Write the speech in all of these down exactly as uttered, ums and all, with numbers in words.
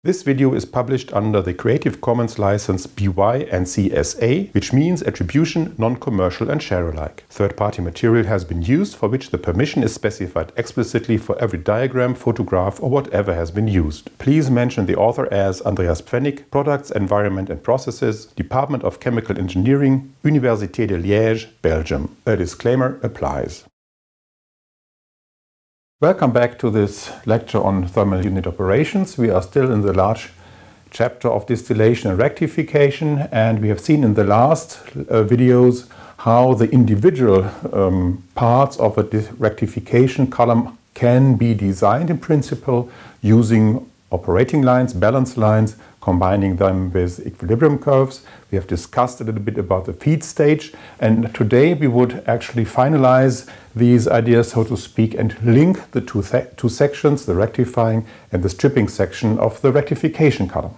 This video is published under the Creative Commons license B Y and C S A, which means attribution, non-commercial and share-alike. Third-party material has been used for which the permission is specified explicitly for every diagram, photograph or whatever has been used. Please mention the author as Andreas Pfennig, Products, Environment and Processes, Department of Chemical Engineering, Université de Liège, Belgium. A disclaimer applies. Welcome back to this lecture on thermal unit operations. We are still in the large chapter of distillation and rectification, and we have seen in the last uh, videos how the individual um, parts of a rectification column can be designed in principle using operating lines, balance lines, combining them with equilibrium curves. We have discussed a little bit about the feed stage, and today we would actually finalize these ideas, so to speak, and link the two, two sections, the rectifying and the stripping section of the rectification column.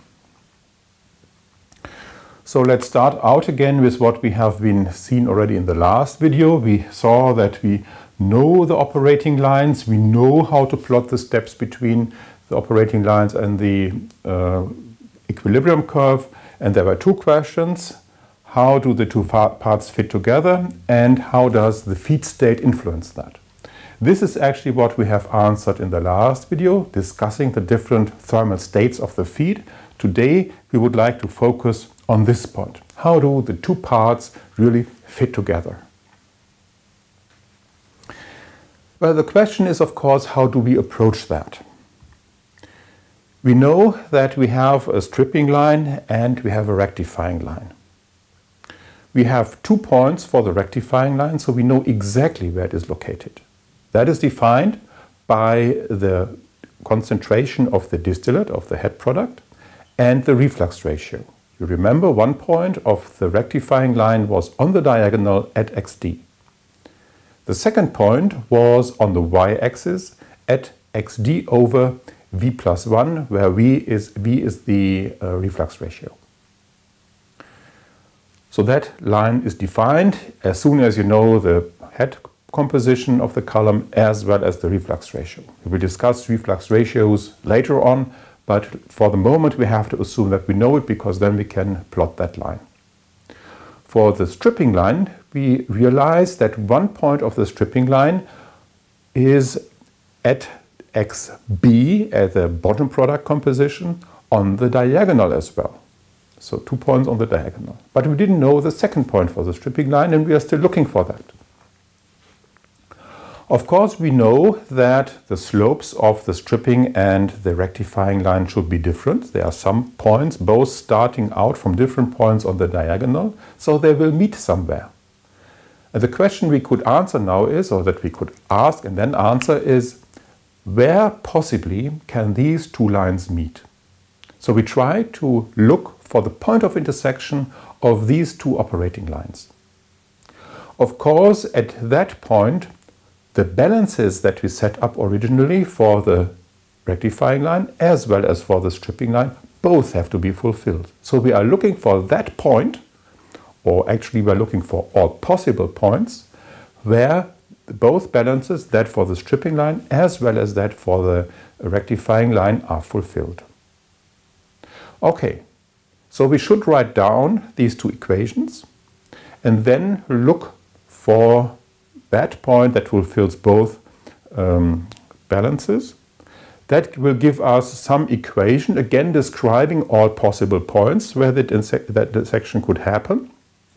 So let's start out again with what we have been seen already in the last video. We saw that we know the operating lines, we know how to plot the steps between the operating lines and the uh, equilibrium curve, and there were two questions. How do the two parts fit together, and how does the feed state influence that? This is actually what we have answered in the last video, discussing the different thermal states of the feed. Today we would like to focus on this point. How do the two parts really fit together? Well, the question is, of course, how do we approach that? We know that we have a stripping line and we have a rectifying line. We have two points for the rectifying line, so we know exactly where it is located. That is defined by the concentration of the distillate, of the head product, and the reflux ratio. You remember one point of the rectifying line was on the diagonal at X D. The second point was on the y-axis at X D over V plus one, where V is, V is the uh, reflux ratio. So that line is defined as soon as you know the head composition of the column as well as the reflux ratio. We will discuss reflux ratios later on, but for the moment we have to assume that we know it, because then we can plot that line. For the stripping line, we realize that one point of the stripping line is at X B, at the bottom product composition, on the diagonal as well. So two points on the diagonal. But we didn't know the second point for the stripping line, and we are still looking for that. Of course, we know that the slopes of the stripping and the rectifying line should be different. There are some points, both starting out from different points on the diagonal, so they will meet somewhere. And the question we could answer now is, or that we could ask and then answer is, where possibly can these two lines meet? So we try to look for the point of intersection of these two operating lines. Of course, at that point, the balances that we set up originally for the rectifying line as well as for the stripping line both have to be fulfilled. So we are looking for that point, or actually we are looking for all possible points where both balances, that for the stripping line as well as that for the rectifying line, are fulfilled. Okay. So we should write down these two equations and then look for that point that fulfills both um, balances. That will give us some equation, again describing all possible points where that, that intersection could happen.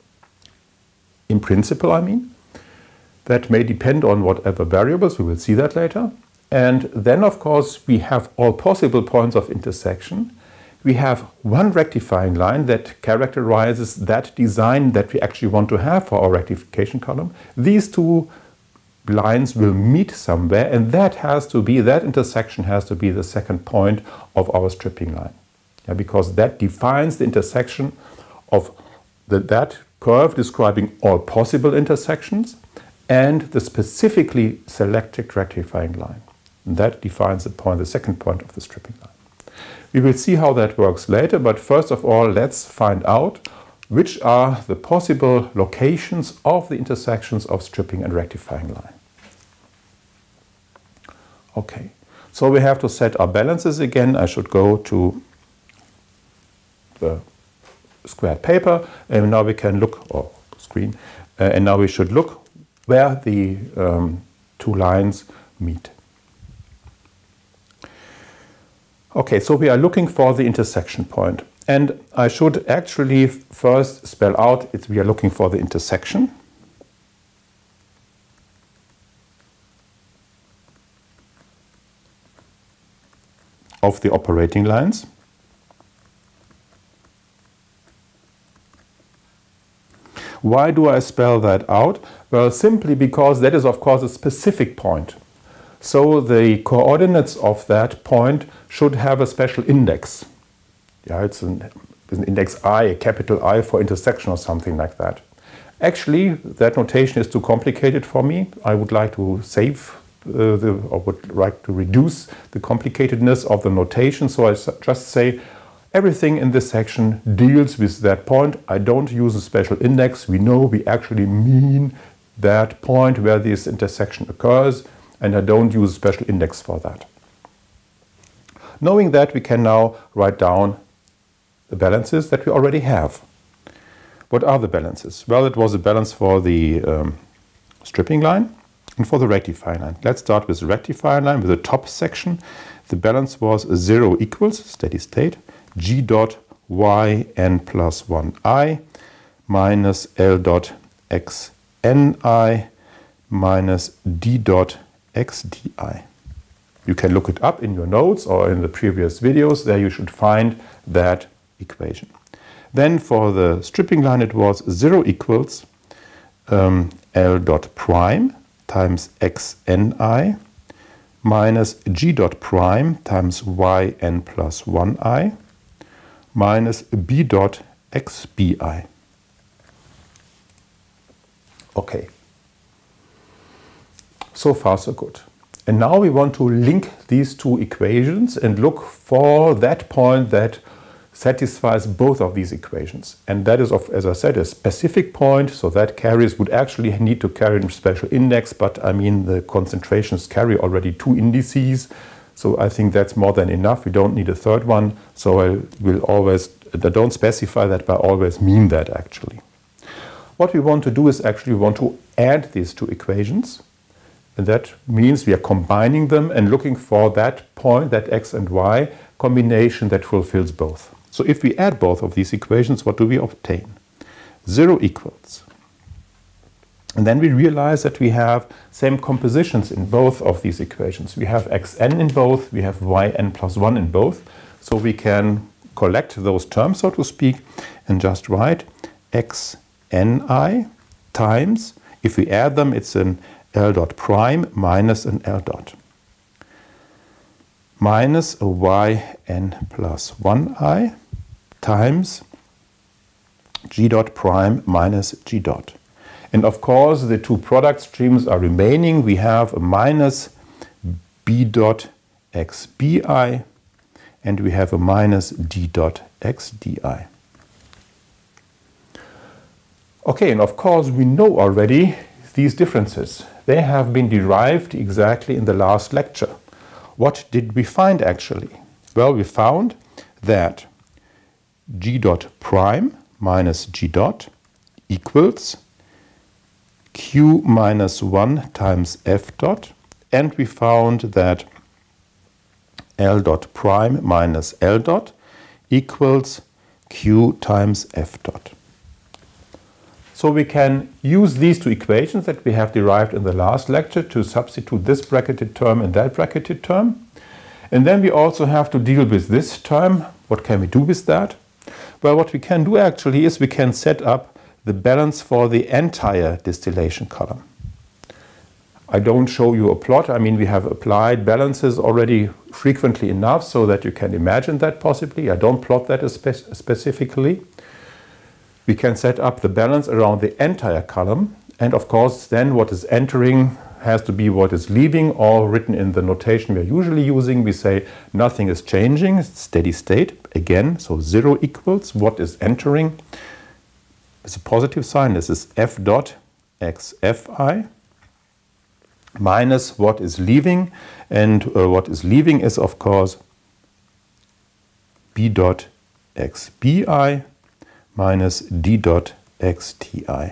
In principle, I mean. That may depend on whatever variables, we will see that later. And then, of course, we have all possible points of intersection. We have one rectifying line that characterizes that design that we actually want to have for our rectification column. These two lines will meet somewhere, and that has to be, that intersection has to be the second point of our stripping line. Yeah, because that defines the intersection of the, that curve describing all possible intersections and the specifically selected rectifying line. And that defines the point, the second point of the stripping line. We will see how that works later, but first of all, let's find out which are the possible locations of the intersections of stripping and rectifying line. Okay, so we have to set our balances again. I should go to uh, squared paper, and now we can look, or screen, uh, and now we should look where the um, two lines meet. Okay, so we are looking for the intersection point. And I should actually first spell out it's, we are looking for the intersection. Of the operating lines. Why do I spell that out? Well, simply because that is, of course, a specific point. So the coordinates of that point should have a special index. Yeah, it's an, an index I, a capital I for intersection or something like that. Actually, that notation is too complicated for me. I would like to save uh, the, or would like to reduce the complicatedness of the notation. So I just say everything in this section deals with that point. I don't use a special index. We know we actually mean that point where this intersection occurs, and I don't use a special index for that. Knowing that, we can now write down the balances that we already have. What are the balances? Well, it was a balance for the um, stripping line and for the rectifying line. Let's start with the rectifying line, with the top section. The balance was zero equals, steady state, g dot y n plus one I minus l dot x n I minus d dot x di. You can look it up in your notes or in the previous videos. There you should find that equation. Then for the stripping line it was zero equals um, L dot prime times xni minus g dot prime times yn plus one I minus b dot xbi. Okay. So far so good. And now we want to link these two equations and look for that point that satisfies both of these equations. And that is, of, as I said, a specific point, so that carries would actually need to carry a special index, but I mean the concentrations carry already two indices, so I think that's more than enough. We don't need a third one, so I will always, I don't specify that, but I always mean that actually. What we want to do is actually we want to add these two equations. And that means we are combining them and looking for that point, that x and y combination that fulfills both. So if we add both of these equations, what do we obtain? Zero equals. And then we realize that we have same compositions in both of these equations. We have xn in both, we have yn plus one in both. So we can collect those terms, so to speak, and just write xni times, if we add them, it's an L dot prime minus an L dot minus a yn plus one I times g dot prime minus g dot. And of course the two product streams are remaining. We have a minus b dot xbi and we have a minus d dot xdi. Okay, and of course we know already these differences. They have been derived exactly in the last lecture. What did we find actually? Well, we found that g dot prime minus g dot equals q minus one times f dot, and we found that L dot prime minus L dot equals q times f dot. So we can use these two equations that we have derived in the last lecture to substitute this bracketed term and that bracketed term. And then we also have to deal with this term. What can we do with that? Well, what we can do actually is we can set up the balance for the entire distillation column. I don't show you a plot. I mean, we have applied balances already frequently enough so that you can imagine that possibly. I don't plot that spe- specifically. We can set up the balance around the entire column, and of course then what is entering has to be what is leaving, or written in the notation we are usually using. We say nothing is changing, it's steady state again, so zero equals what is entering. It's a positive sign, this is f dot x fi minus what is leaving, and uh, what is leaving is of course b dot xbi minus d dot xti.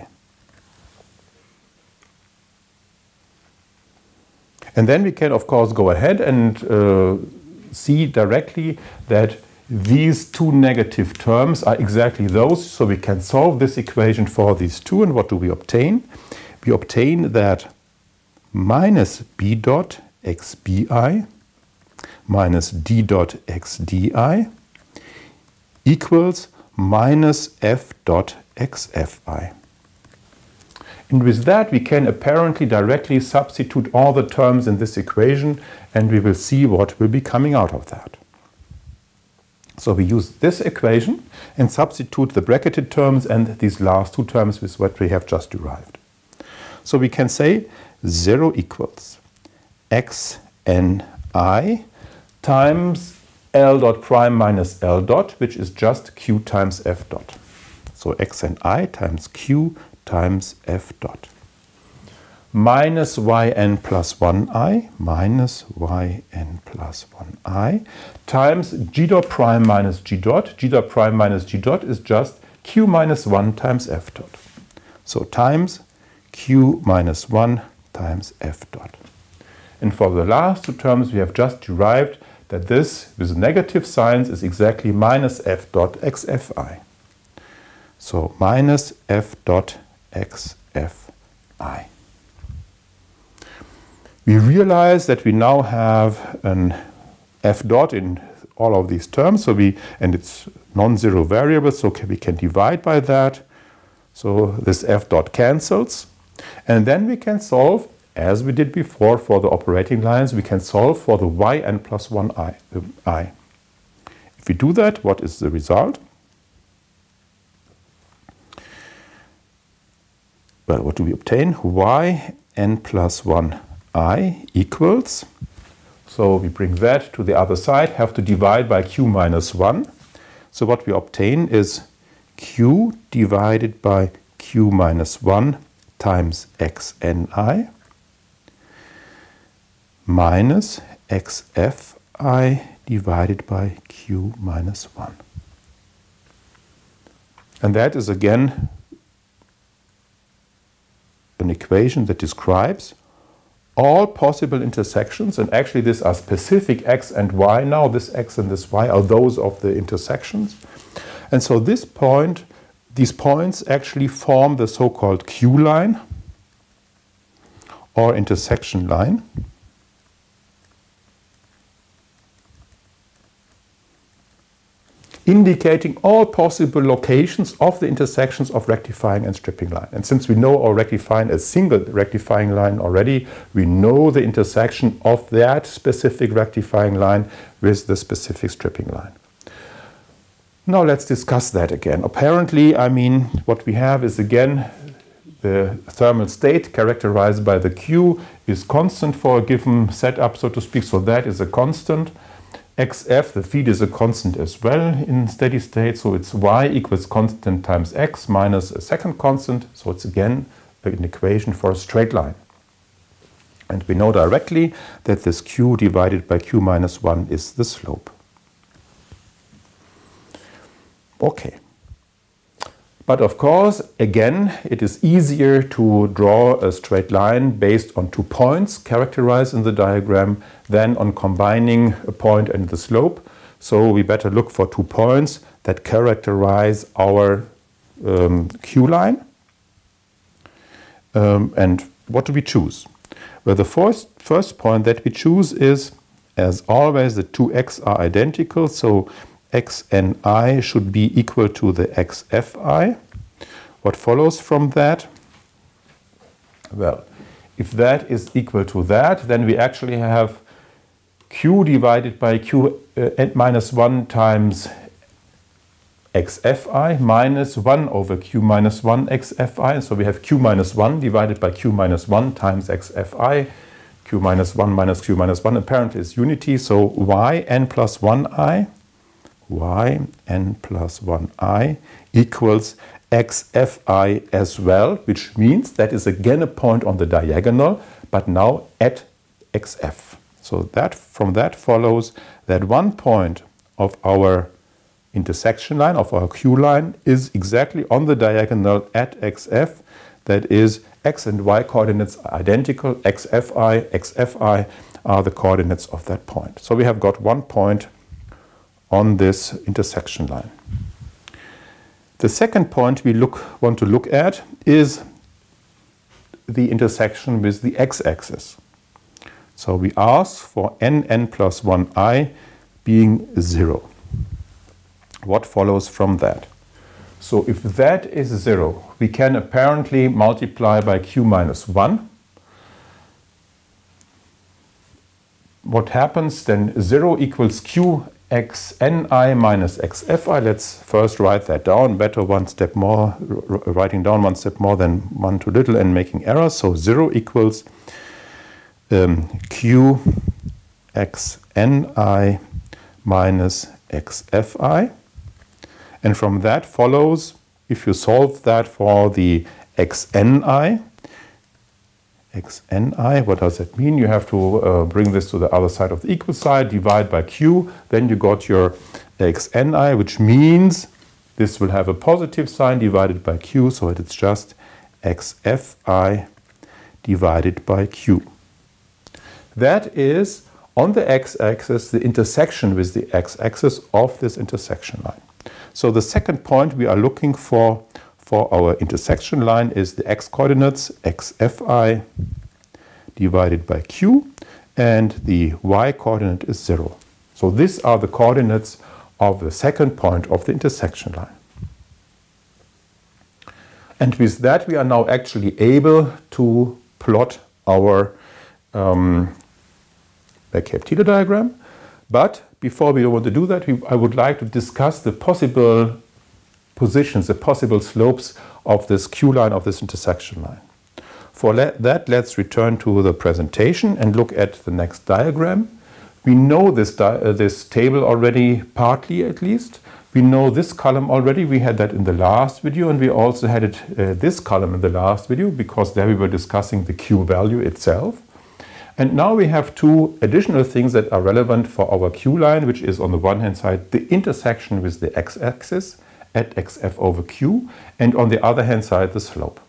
And then we can, of course, go ahead and uh, see directly that these two negative terms are exactly those. So we can solve this equation for these two. And what do we obtain? We obtain that minus b dot xbi minus d dot xdi equals minus f dot xfi. And with that, we can apparently directly substitute all the terms in this equation, and we will see what will be coming out of that. So we use this equation and substitute the bracketed terms and these last two terms with what we have just derived. So we can say zero equals xni times L dot prime minus L dot, which is just Q times F dot. So xni times Q times F dot. Minus yn plus one I, minus yn plus one I, times g dot prime minus g dot. G dot prime minus g dot is just Q minus one times F dot. So times Q minus one times F dot. And for the last two terms, we have just derived that this, with negative signs, is exactly minus f dot xfi. So minus f dot xfi. We realize that we now have an f dot in all of these terms, so we, and it's non-zero variable, so we can divide by that. So this f dot cancels. And then we can solve, as we did before for the operating lines, we can solve for the yn plus one I. Uh, I. If we do that, what is the result? Well, what do we obtain? Yn plus one I equals, so we bring that to the other side, have to divide by q minus one. So what we obtain is q divided by q minus one times xni minus xfi divided by q minus one. And that is again an equation that describes all possible intersections, and actually these are specific x and y now. This x and this y are those of the intersections. And so this point, these points actually form the so-called Q line or intersection line. Indicating all possible locations of the intersections of rectifying and stripping line. And since we know our rectifying a single rectifying line already, we know the intersection of that specific rectifying line with the specific stripping line. Now let's discuss that again. Apparently, I mean, what we have is again the thermal state characterized by the Q is constant for a given setup, so to speak, so that is a constant. Xf, the feed, is a constant as well in steady state, so it's y equals constant times x minus a second constant, so it's again an equation for a straight line. And we know directly that this q divided by q minus one is the slope. Okay. But of course, again, it is easier to draw a straight line based on two points characterized in the diagram than on combining a point and the slope. So we better look for two points that characterize our um, Q line. Um, and what do we choose? Well, the first, first point that we choose is, as always, the two x are identical. So xni should be equal to the xfi. What follows from that? Well, if that is equal to that, then we actually have q divided by q uh, n minus one times xfi minus one over q minus one xfi. So we have q minus one divided by q minus one times xfi. Q minus one minus q minus one apparently is unity. So yn plus one I, yn plus one I equals xfi as well, which means that is again a point on the diagonal, but now at xf. So that from that follows that one point of our intersection line of our Q line is exactly on the diagonal at xf. That is, x and y coordinates are identical. xfi, xfi are the coordinates of that point. So we have got one point on this intersection line. The second point we look, want to look at is the intersection with the x-axis. So we ask for n, n plus one i being zero. What follows from that? So if that is zero, we can apparently multiply by q minus one. What happens then? zero equals q xni minus xfi. Let's first write that down. Better one step more, writing down one step more than one too little and making errors. So zero equals um, q xni minus xfi. And from that follows, if you solve that for the xni, xni, what does that mean? You have to uh, bring this to the other side of the equal side, divide by q, then you got your xni, which means this will have a positive sign divided by q, so it's just xfi divided by q. That is, on the x-axis, the intersection with the x-axis of this intersection line. So the second point we are looking for for our intersection line is the x-coordinates, xfi divided by q, and the y-coordinate is zero. So these are the coordinates of the second point of the intersection line. And with that we are now actually able to plot our um, Mercator diagram. But before we want to do that, we, I would like to discuss the possible positions, the possible slopes of this Q line, of this intersection line. For that, let's return to the presentation and look at the next diagram. We know this, di uh, this table already, partly at least. We know this column already. We had that in the last video, and we also had it, uh, this column in the last video, because there we were discussing the Q value itself. And now we have two additional things that are relevant for our Q line, which is on the one hand side the intersection with the x-axis at xf over q, and on the other hand side the slope.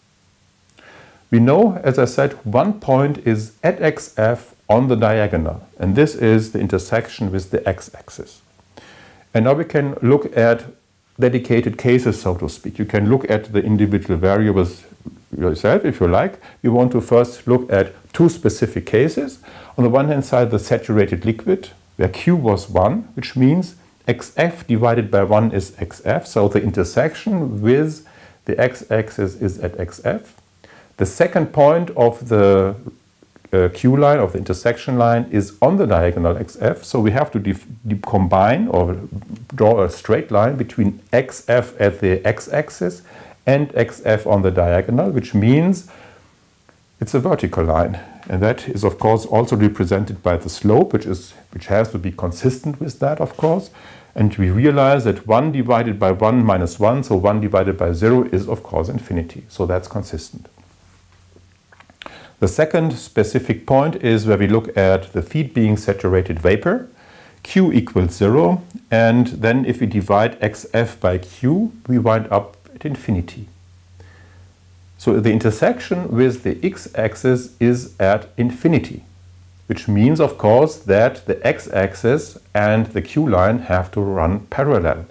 We know, as I said, one point is at xf on the diagonal, and this is the intersection with the x-axis. And now we can look at dedicated cases, so to speak. You can look at the individual variables yourself if you like. We want to first look at two specific cases. On the one hand side, the saturated liquid, where q was one, which means xf divided by one is xf, so the intersection with the x-axis is at xf. The second point of the uh, Q line, of the intersection line, is on the diagonal xf, so we have to combine or draw a straight line between xf at the x-axis and xf on the diagonal, which means it's a vertical line. And that is, of course, also represented by the slope, which is which has to be consistent with that, of course. And we realize that one divided by one minus one, so one divided by zero, is, of course, infinity. So that's consistent. The second specific point is where we look at the feed being saturated vapor. Q equals zero. And then if we divide xf by q, we wind up at infinity. So the intersection with the x-axis is at infinity, which means, of course, that the x-axis and the Q line have to run parallel.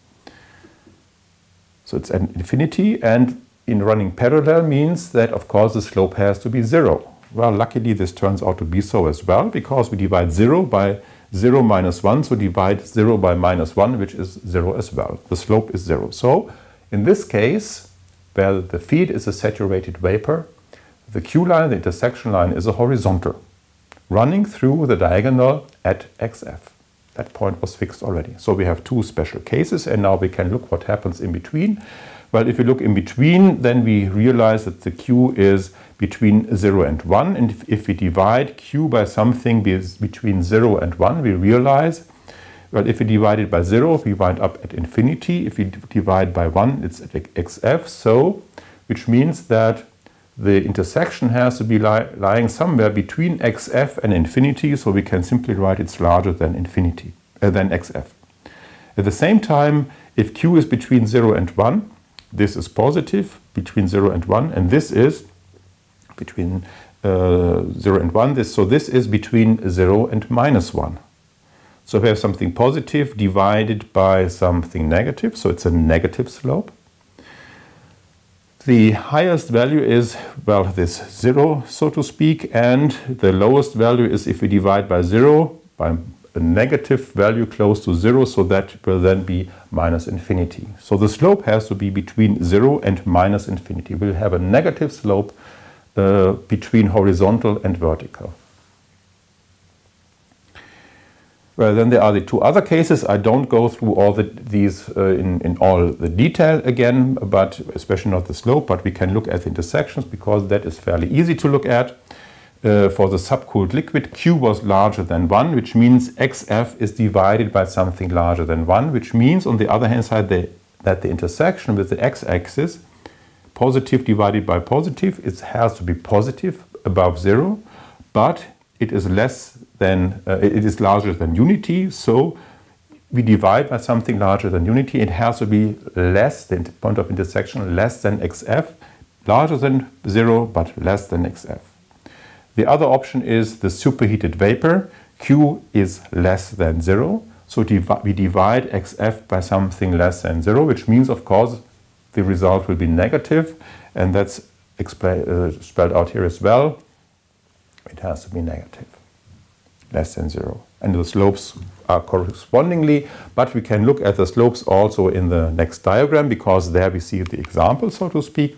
So it's at infinity, and in running parallel means that, of course, the slope has to be zero. Well, luckily this turns out to be so as well, because we divide zero by zero minus one, so divide zero by minus one, which is zero as well. The slope is zero. So in this case, where the feed is a saturated vapor, the Q line, the intersection line, is a horizontal, running through the diagonal at xf. That point was fixed already. So we have two special cases, and now we can look what happens in between. Well, if we look in between, then we realize that the Q is between zero and one, and if, if we divide Q by something between zero and one, we realize, well, if we divide it by zero, we wind up at infinity. If we divide by one, it's at xf, so, which means that the intersection has to be li lying somewhere between xf and infinity, so we can simply write it's larger than infinity, uh, than xf. At the same time, if Q is between zero and one, this is positive between zero and one, and this is between uh, zero and one. This, so this is between zero and minus one. So we have something positive divided by something negative, so it's a negative slope. The highest value is, well, this zero, so to speak, and the lowest value is if we divide by zero, by a negative value close to zero, so that will then be minus infinity. So the slope has to be between zero and minus infinity. We'll have a negative slope uh, between horizontal and vertical. Well, then there are the two other cases. I don't go through all the, these uh, in, in all the detail again, but especially not the slope, but we can look at the intersections because that is fairly easy to look at. Uh, for the subcooled liquid, Q was larger than one, which means X F is divided by something larger than one, which means on the other hand side the, that the intersection with the x-axis, positive divided by positive, it has to be positive above zero, but it is less than, uh, it is larger than unity, so we divide by something larger than unity. It has to be less, the point of intersection, less than X F, larger than zero, but less than X F. The other option is the superheated vapor. Q is less than zero, so divi we divide X F by something less than zero, which means, of course, the result will be negative, and that's uh, spelled out here as well. It has to be negative, less than zero. And the slopes are correspondingly, but we can look at the slopes also in the next diagram, because there we see the example, so to speak.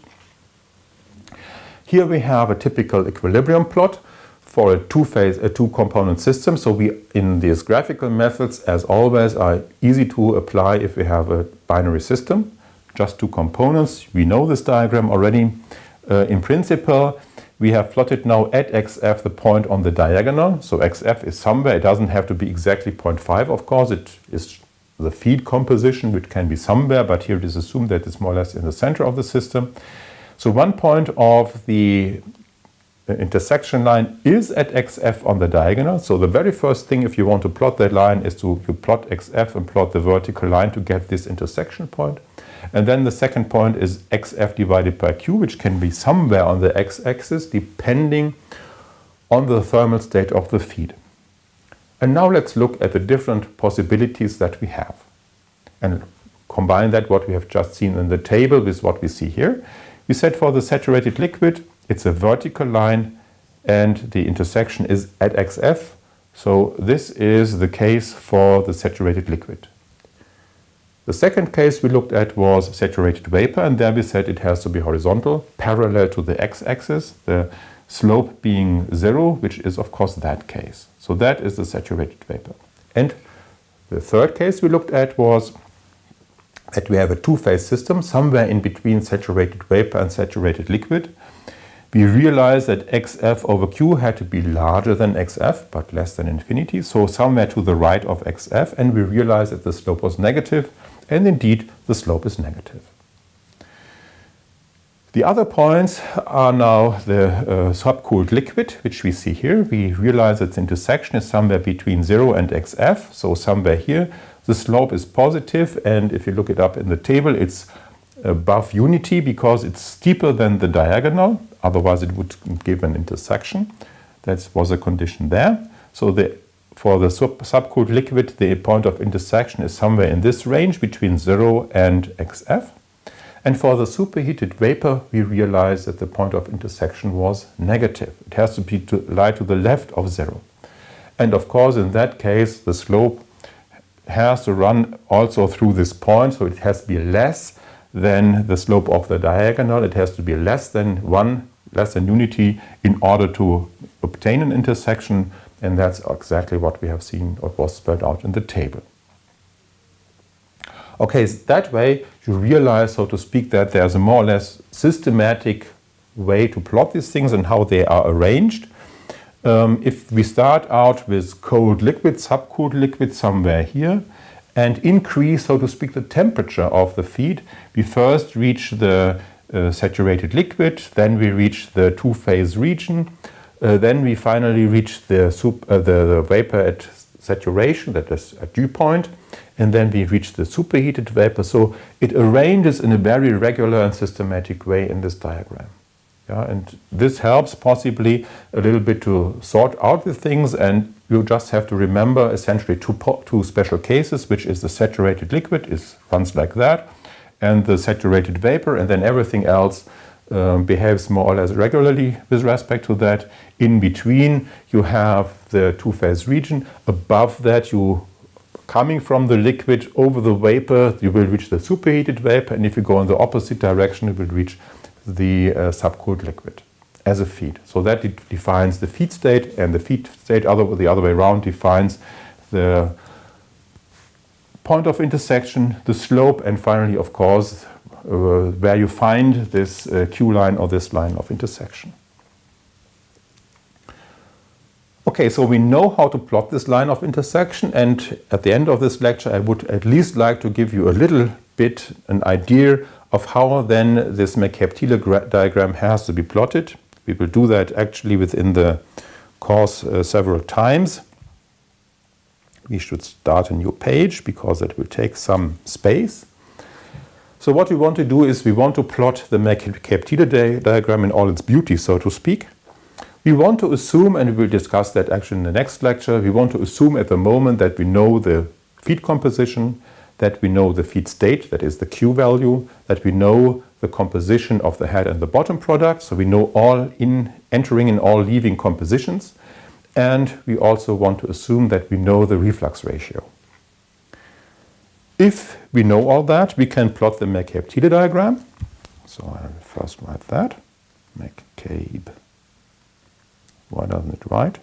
Here we have a typical equilibrium plot for a two-phase, a two-component system. So we, in these graphical methods, as always, are easy to apply if we have a binary system, just two components. We know this diagram already. Uh, in principle, we have plotted now at X F the point on the diagonal. So X F is somewhere. It doesn't have to be exactly zero point five, of course. It is the feed composition, which can be somewhere, but here it is assumed that it's more or less in the center of the system. So one point of the intersection line is at X F on the diagonal. So the very first thing, if you want to plot that line, is to you plot X F and plot the vertical line to get this intersection point. And then the second point is X F divided by Q, which can be somewhere on the x-axis, depending on the thermal state of the feed. And now let's look at the different possibilities that we have. And combine that, what we have just seen in the table, with what we see here. We said for the saturated liquid, it's a vertical line and the intersection is at X F. So this is the case for the saturated liquid. The second case we looked at was saturated vapor, and there we said it has to be horizontal, parallel to the x-axis, the slope being zero, which is of course that case. So that is the saturated vapor. And the third case we looked at was that we have a two-phase system, somewhere in between saturated vapor and saturated liquid. We realized that X F over Q had to be larger than X F, but less than infinity, so somewhere to the right of X F, and we realized that the slope was negative, and indeed the slope is negative. The other points are now the uh, subcooled liquid, which we see here. We realize that the intersection is somewhere between zero and X F, so somewhere here. The slope is positive, and if you look it up in the table, it's above unity because it's steeper than the diagonal. Otherwise, it would give an intersection. That was a condition there. So the, for the sub subcooled liquid, the point of intersection is somewhere in this range between zero and X F. And for the superheated vapor, we realize that the point of intersection was negative. It has to be to lie to the left of zero. And of course, in that case, the slope has to run also through this point, so it has to be less than the slope of the diagonal. It has to be less than one, less than unity, in order to obtain an intersection, and that's exactly what we have seen, what was spelled out in the table. Okay, so that way you realize, so to speak, that there's a more or less systematic way to plot these things and how they are arranged. Um, if we start out with cold liquid, subcooled liquid somewhere here, and increase, so to speak, the temperature of the feed, we first reach the uh, saturated liquid, then we reach the two-phase region, uh, then we finally reach the, soup, uh, the, the vapor at saturation, that is a dew point, and then we reach the superheated vapor. So it arranges in a very regular and systematic way in this diagram. Yeah, and this helps possibly a little bit to sort out the things, and you just have to remember essentially two, two special cases, which is the saturated liquid is runs like that, and the saturated vapor, and then everything else um, behaves more or less regularly with respect to that. In between you have the two-phase region. Above that, you coming from the liquid over the vapor, you will reach the superheated vapor, and if you go in the opposite direction, you will reach the uh, subcooled liquid as a feed. So that it defines the feed state, and the feed state other, the other way around defines the point of intersection, the slope, and finally, of course, uh, where you find this uh, Q line or this line of intersection. Okay, so we know how to plot this line of intersection, and at the end of this lecture I would at least like to give you a little bit an idea of how then this McCabe-Thiele diagram has to be plotted. We will do that actually within the course uh, several times. We should start a new page because it will take some space. So what we want to do is we want to plot the McCabe-Thiele di diagram in all its beauty, so to speak. We want to assume, and we will discuss that actually in the next lecture, we want to assume at the moment that we know the feed composition, that we know the feed state, that is the Q value, that we know the composition of the head and the bottom product, so we know all in entering and all leaving compositions, and we also want to assume that we know the reflux ratio. If we know all that, we can plot the McCabe-Thiele diagram. So I'll first write that. McCabe. Why doesn't it write?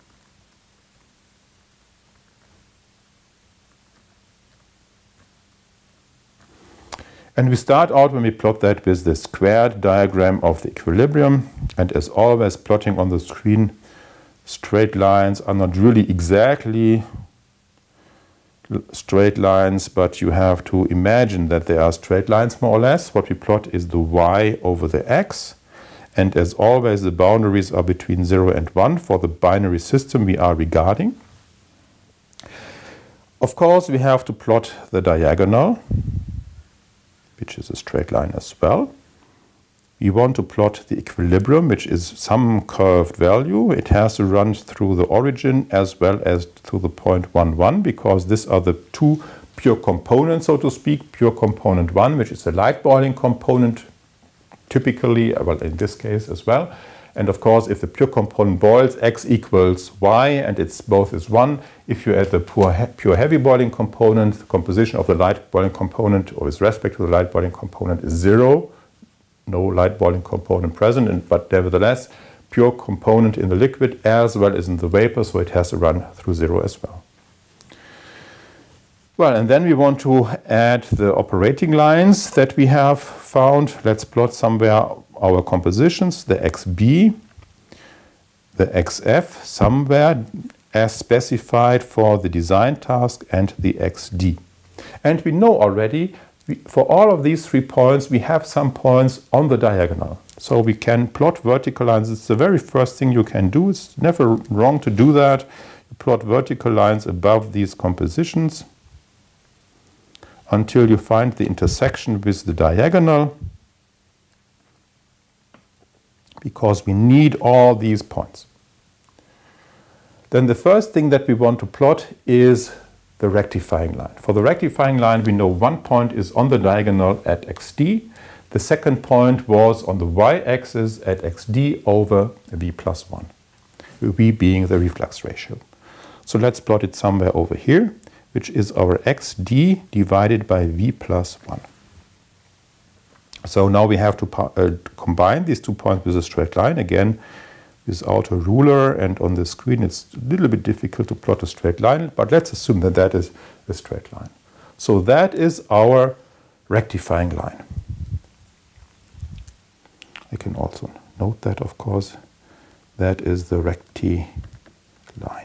And we start out when we plot that with the squared diagram of the equilibrium. And as always, plotting on the screen, straight lines are not really exactly straight lines, but you have to imagine that they are straight lines more or less. What we plot is the y over the x. And as always, the boundaries are between zero and one for the binary system we are regarding. Of course, we have to plot the diagonal, which is a straight line as well. We want to plot the equilibrium, which is some curved value. It has to run through the origin as well as through the point one, one, because these are the two pure components, so to speak. Pure component one, which is the light boiling component, typically, well, in this case as well. And of course, if the pure component boils, x equals y, and it's both is one. If you add the pure, he pure heavy boiling component, the composition of the light boiling component, or with respect to the light boiling component, is zero. No light boiling component present, and, but nevertheless, pure component in the liquid as well as in the vapor, so it has to run through zero as well. Well, and then we want to add the operating lines that we have found. Let's plot somewhere our compositions, the X B, the X F, somewhere as specified for the design task, and the X D. And we know already, we, for all of these three points, we have some points on the diagonal. So we can plot vertical lines. It's the very first thing you can do. It's never wrong to do that. You plot vertical lines above these compositions until you find the intersection with the diagonal, because we need all these points. Then the first thing that we want to plot is the rectifying line. For the rectifying line, we know one point is on the diagonal at X D. The second point was on the y-axis at X D over V plus one, V being the reflux ratio. So let's plot it somewhere over here, which is our X D divided by V plus one. So now we have to uh, combine these two points with a straight line. Again, without a ruler, and on the screen it's a little bit difficult to plot a straight line, but let's assume that that is a straight line. So that is our rectifying line. I can also note that, of course, that is the recti line.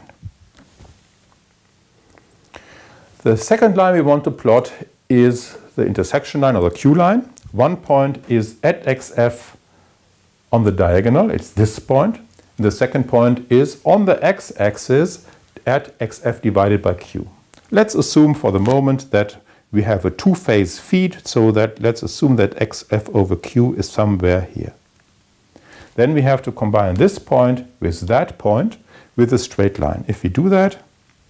The second line we want to plot is the intersection line, or the Q line. One point is at X F on the diagonal, it's this point. The second point is on the x-axis at X F divided by Q. Let's assume for the moment that we have a two-phase feed, so that let's assume that X F over Q is somewhere here. Then we have to combine this point with that point with a straight line. If we do that,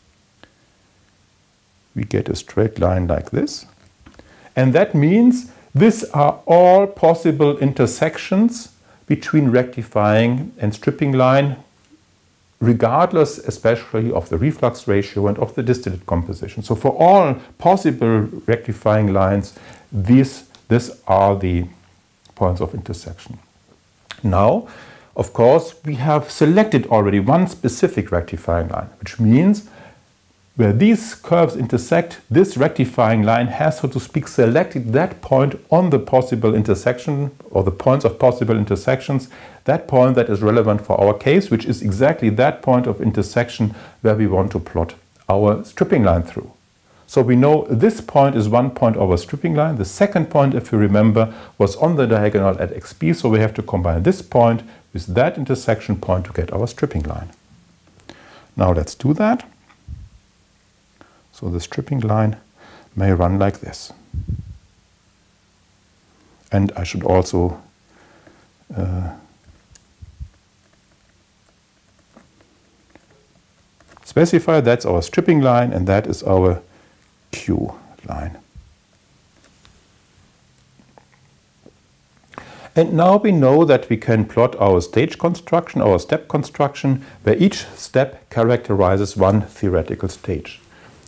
we get a straight line like this. And that means these are all possible intersections between rectifying and stripping line, regardless especially of the reflux ratio and of the distillate composition. So for all possible rectifying lines, these, these are the points of intersection. Now, of course, we have selected already one specific rectifying line, which means where these curves intersect, this rectifying line has, so to speak, selected that point on the possible intersection, or the points of possible intersections, that point that is relevant for our case, which is exactly that point of intersection where we want to plot our stripping line through. So we know this point is one point of our stripping line. The second point, if you remember, was on the diagonal at X B, so we have to combine this point with that intersection point to get our stripping line. Now let's do that. So the stripping line may run like this. And I should also uh, specify that's our stripping line and that is our Q line. And now we know that we can plot our stage construction, our step construction, where each step characterizes one theoretical stage.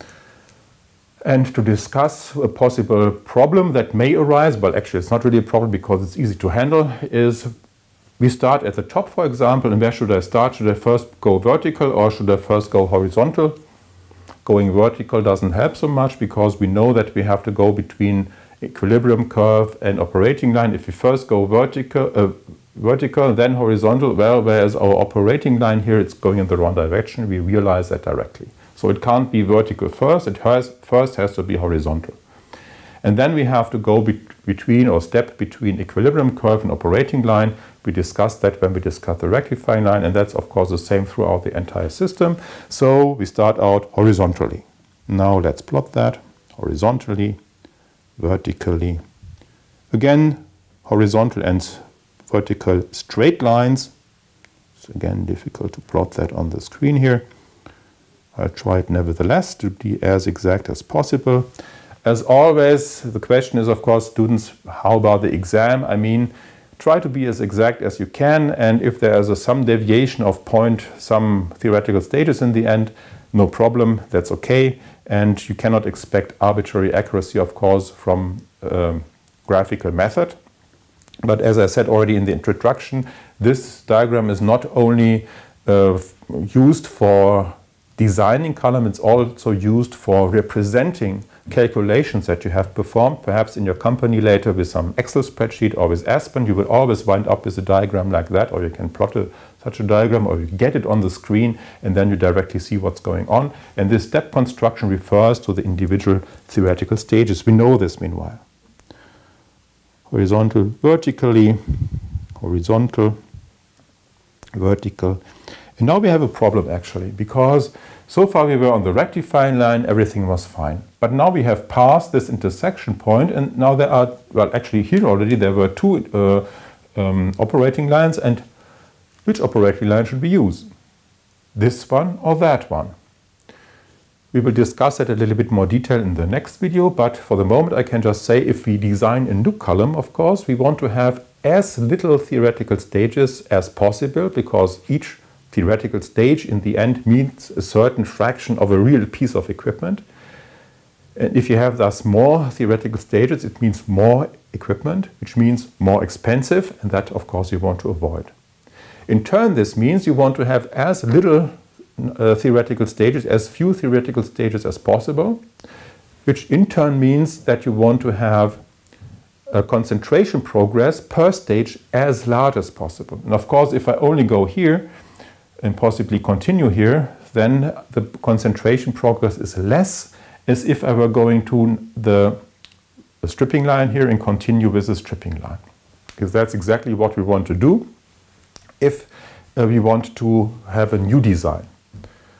And to discuss a possible problem that may arise, well actually it's not really a problem because it's easy to handle, is we start at the top, for example, and where should I start? Should I first go vertical or should I first go horizontal? Going vertical doesn't help so much because we know that we have to go between equilibrium curve and operating line. If we first go vertical, uh, vertical then horizontal, well, whereas our operating line here, it's going in the wrong direction, we realize that directly. So it can't be vertical first, it has, first has to be horizontal. And then we have to go be between or step between equilibrium curve and operating line. We discussed that when we discussed the rectifying line, and that's of course the same throughout the entire system. So we start out horizontally. Now let's plot that horizontally, vertically. Again, horizontal and vertical straight lines. It's again difficult to plot that on the screen here. I'll try it nevertheless to be as exact as possible. As always, the question is, of course, students, how about the exam? I mean, try to be as exact as you can, and if there is a, some deviation of point, some theoretical status in the end, no problem, that's okay. And you cannot expect arbitrary accuracy, of course, from um, graphical method. But as I said already in the introduction, this diagram is not only uh, used for designing column, it's also used for representing calculations that you have performed, perhaps in your company later with some Excel spreadsheet or with Aspen. You will always wind up with a diagram like that, or you can plot a, such a diagram, or you get it on the screen and then you directly see what's going on. And this step construction refers to the individual theoretical stages. We know this meanwhile. Horizontal, vertically, horizontal, vertical. And now we have a problem actually, because so far we were on the rectifying line, everything was fine. But now we have passed this intersection point, and now there are, well actually here already there were two uh, um, operating lines, and which operating line should we use? This one or that one? We will discuss that a little bit more detail in the next video, but for the moment I can just say if we design a new column, of course, we want to have as little theoretical stages as possible, because each theoretical stage in the end means a certain fraction of a real piece of equipment. And if you have thus more theoretical stages, it means more equipment, which means more expensive, and that of course you want to avoid. In turn, this means you want to have as little uh, theoretical stages, as few theoretical stages as possible, which in turn means that you want to have a concentration progress per stage as large as possible. And of course, if I only go here and possibly continue here, then the concentration progress is less as if I were going to the, the stripping line here and continue with the stripping line. Because that's exactly what we want to do if uh, we want to have a new design.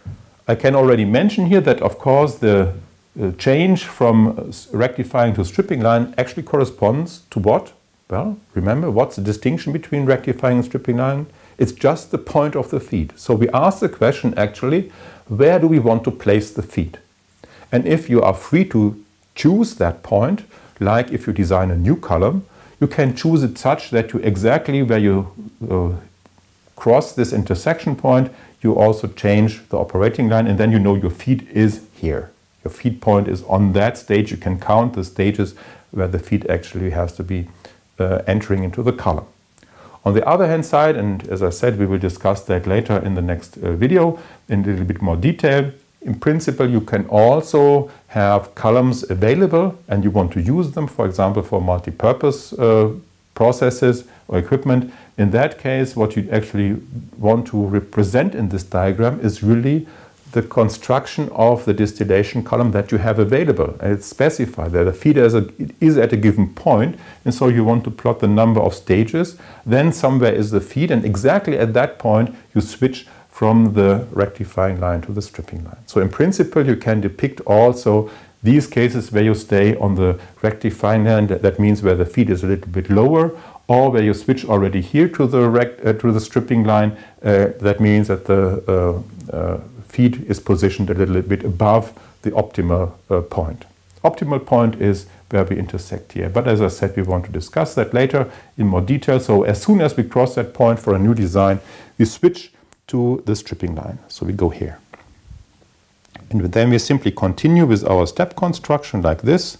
I can already mention here that, of course, the uh, change from rectifying to stripping line actually corresponds to what? Well, remember, what's the distinction between rectifying and stripping line? It's just the point of the feed. So we ask the question actually, where do we want to place the feed? And if you are free to choose that point, like if you design a new column, you can choose it such that you exactly where you uh, cross this intersection point, you also change the operating line, and then you know your feed is here. Your feed point is on that stage. You can count the stages where the feed actually has to be uh, entering into the column. On the other hand side, and as I said, we will discuss that later in the next uh, video in a little bit more detail. In principle, you can also have columns available and you want to use them, for example, for multi-purpose uh, processes or equipment. In that case, what you actually want to represent in this diagram is really the construction of the distillation column that you have available. And it's specified that the feeder is, a, is at a given point, and so you want to plot the number of stages. Then somewhere is the feed, and exactly at that point you switch from the rectifying line to the stripping line. So in principle you can depict also these cases where you stay on the rectifying line, that means where the feed is a little bit lower, or where you switch already here to the, rect, uh, to the stripping line, uh, that means that the uh, uh, feed is positioned a little bit above the optimal uh, point. Optimal point is where we intersect here. But as I said, we want to discuss that later in more detail. So as soon as we cross that point for a new design, we switch to the stripping line. So we go here. And then we simply continue with our step construction like this.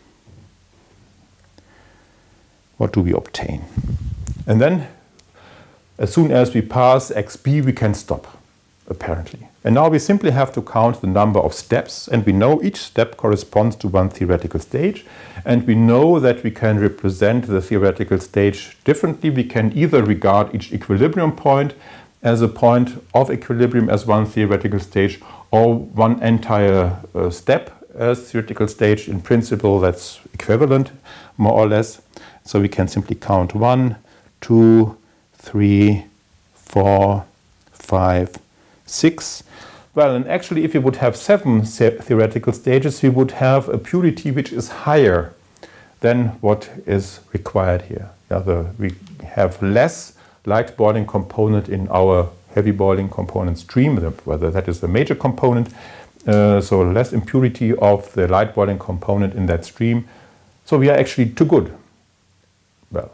What do we obtain? And then as soon as we pass X B, we can stop, apparently. And now we simply have to count the number of steps, and we know each step corresponds to one theoretical stage, and we know that we can represent the theoretical stage differently. We can either regard each equilibrium point as a point of equilibrium as one theoretical stage, or one entire uh, step as theoretical stage. In principle, that's equivalent, more or less. So we can simply count one, two, three, four, five, six. Well, and actually if we would have seven theoretical stages, we would have a purity which is higher than what is required here. Yeah, the, we have less light boiling component in our heavy boiling component stream, whether that is the major component, uh, so less impurity of the light boiling component in that stream. So we are actually too good. Well,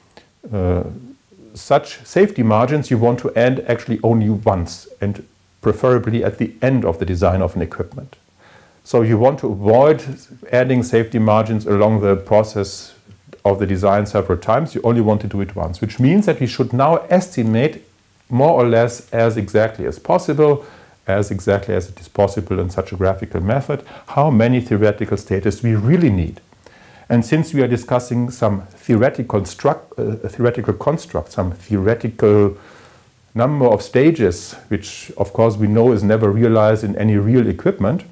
uh, such safety margins you want to add actually only once, and preferably at the end of the design of an equipment. So you want to avoid adding safety margins along the process of the design several times. You only want to do it once, which means that we should now estimate more or less as exactly as possible, as exactly as it is possible in such a graphical method, how many theoretical stages we really need. And since we are discussing some theoretical construct, uh, theoretical construct, some theoretical number of stages, which of course we know is never realized in any real equipment,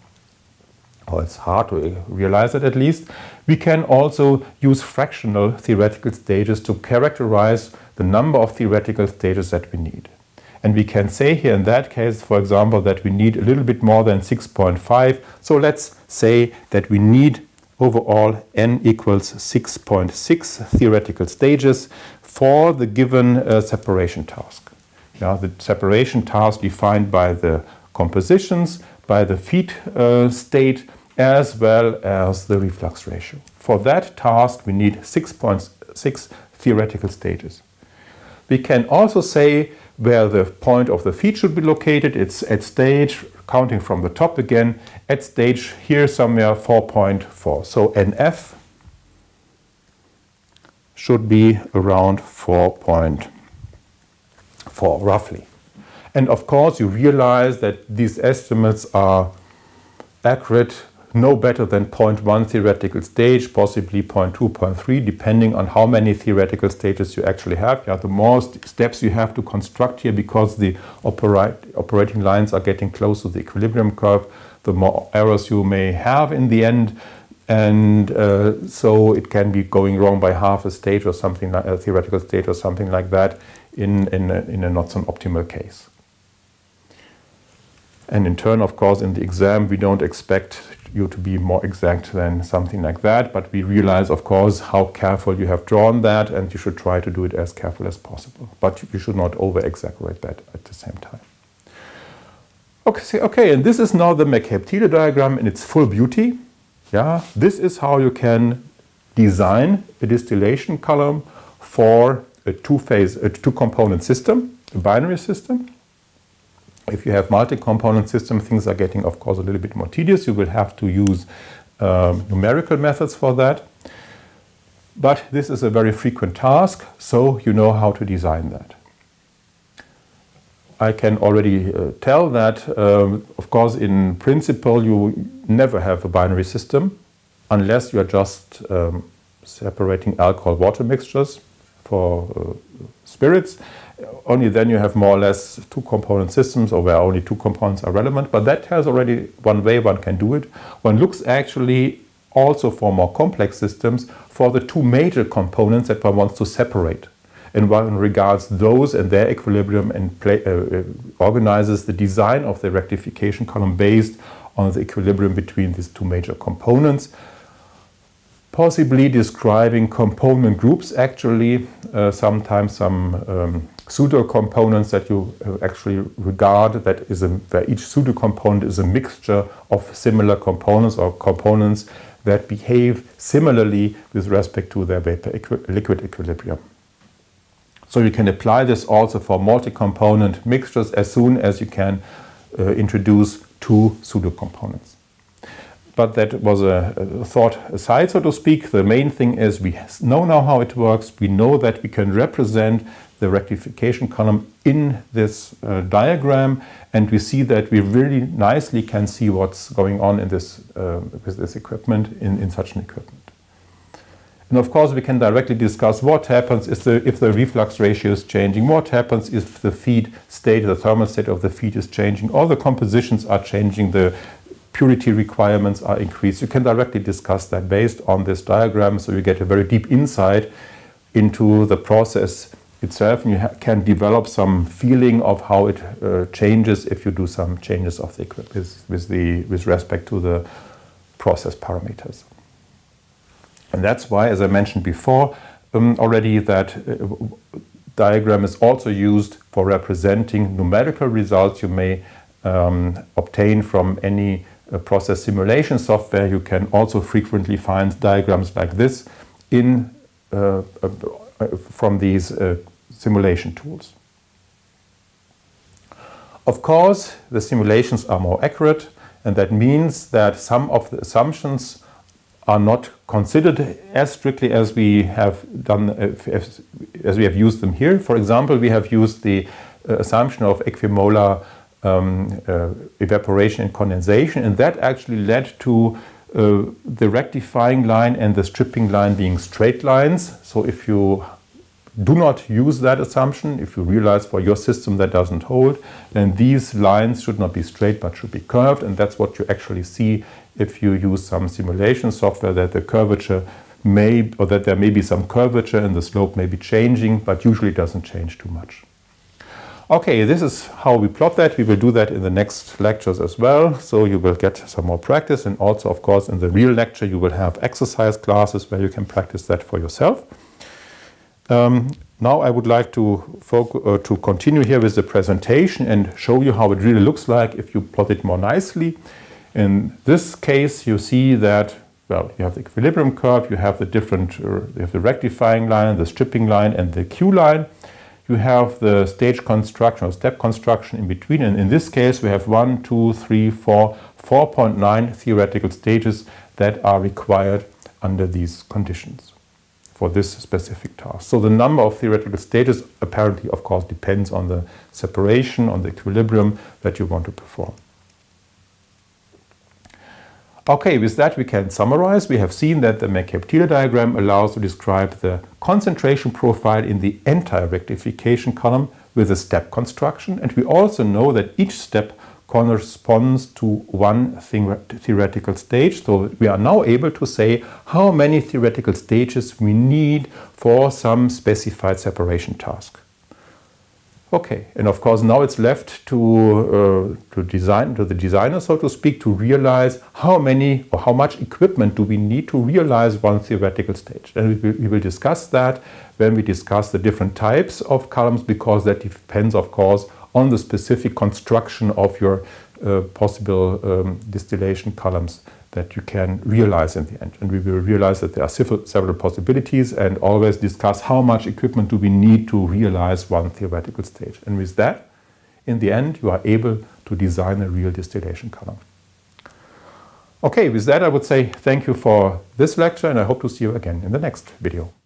or it's hard to realize it at least, we can also use fractional theoretical stages to characterize the number of theoretical stages that we need. And we can say here in that case, for example, that we need a little bit more than six point five. So let's say that we need overall n equals six point six theoretical stages for the given uh, separation task. Yeah, the separation task defined by the compositions, by the feed uh, state, as well as the reflux ratio. For that task, we need six point six theoretical stages. We can also say where the point of the feed should be located. It's at stage, counting from the top again, at stage here somewhere four point four. So N F should be around four point four, roughly. And of course, you realize that these estimates are accurate no better than zero point one theoretical stage, possibly zero point two, zero point three, depending on how many theoretical stages you actually have. Yeah, the more st steps you have to construct here, because the operate, operating lines are getting close to the equilibrium curve, the more errors you may have in the end. And uh, so it can be going wrong by half a stage or something, like a theoretical stage or something like that in, in, a, in a not so optimal case. And in turn, of course, in the exam, we don't expect you to be more exact than something like that, but we realize, of course, how careful you have drawn that, and you should try to do it as careful as possible. But you should not over-exaggerate that at the same time. Okay, okay, and this is now the McCabe-Thiele diagram in its full beauty. Yeah, this is how you can design a distillation column for a two-phase, a two-component system, a binary system. If you have multi-component system, things are getting, of course, a little bit more tedious. You will have to use um, numerical methods for that. But this is a very frequent task, so you know how to design that. I can already uh, tell that, um, of course, in principle, you never have a binary system unless you are just um, separating alcohol-water mixtures for uh, spirits. Only then you have more or less two-component systems, or where only two components are relevant. But that has already one way one can do it. One looks actually also for more complex systems for the two major components that one wants to separate. And one regards those and their equilibrium and play, uh, organizes the design of the rectification column based on the equilibrium between these two major components. Possibly describing component groups, actually, uh, sometimes some um, pseudo-components that you uh, actually regard, that is a, where each pseudo-component is a mixture of similar components or components that behave similarly with respect to their vapor-liquid equilibrium. So you can apply this also for multi-component mixtures as soon as you can uh, introduce two pseudo-components. But that was a, a thought aside, so to speak. The main thing is we know now how it works. We know that we can represent the rectification column in this uh, diagram, and we see that we really nicely can see what's going on in this, uh, with this equipment, in, in such an equipment. And of course, we can directly discuss what happens if the, if the reflux ratio is changing, what happens if the feed state, the thermal state of the feed is changing, all the compositions are changing, the purity requirements are increased. You can directly discuss that based on this diagram, so you get a very deep insight into the process itself, and you can develop some feeling of how it uh, changes if you do some changes of the equipment with, with, the, with respect to the process parameters. And that's why, as I mentioned before um, already, that uh, diagram is also used for representing numerical results you may um, obtain from any uh, process simulation software. You can also frequently find diagrams like this in, uh, uh, from these uh, simulation tools. Of course, the simulations are more accurate, and that means that some of the assumptions are not considered as strictly as we have done, as, as we have used them here. For example, we have used the uh, assumption of equimolar um, uh, evaporation and condensation, and that actually led to uh, the rectifying line and the stripping line being straight lines. So if you do not use that assumption, if you realize for your system that doesn't hold, then these lines should not be straight but should be curved, and that's what you actually see if you use some simulation software, that the curvature may, or that there may be some curvature and the slope may be changing, but usually it doesn't change too much. Okay, this is how we plot that. We will do that in the next lectures as well, so you will get some more practice, and also, of course, in the real lecture you will have exercise classes where you can practice that for yourself. Um, now I would like to, focus, uh, to continue here with the presentation and show you how it really looks like if you plot it more nicely. In this case, you see that, well, you have the equilibrium curve, you have the different, uh, you have the rectifying line, the stripping line, and the Q line. You have the stage construction or step construction in between, and in this case we have one, two, three, four, four point nine theoretical stages that are required under these conditions for this specific task. So the number of theoretical stages apparently, of course, depends on the separation, on the equilibrium that you want to perform. Okay, with that we can summarize. We have seen that the McCabe-Thiele diagram allows to describe the concentration profile in the entire rectification column with a step construction, and we also know that each step corresponds to one theoretical stage. So we are now able to say how many theoretical stages we need for some specified separation task. Okay, and of course now it's left to uh, to design to the designer, so to speak, to realize how many or how much equipment do we need to realize one theoretical stage. And we will, we will discuss that when we discuss the different types of columns, because that depends, of course, on the specific construction of your uh, possible um, distillation columns that you can realize in the end. And we will realize that there are several possibilities, and always discuss how much equipment do we need to realize one theoretical stage. And with that, in the end, you are able to design a real distillation column. Okay, with that I would say thank you for this lecture, and I hope to see you again in the next video.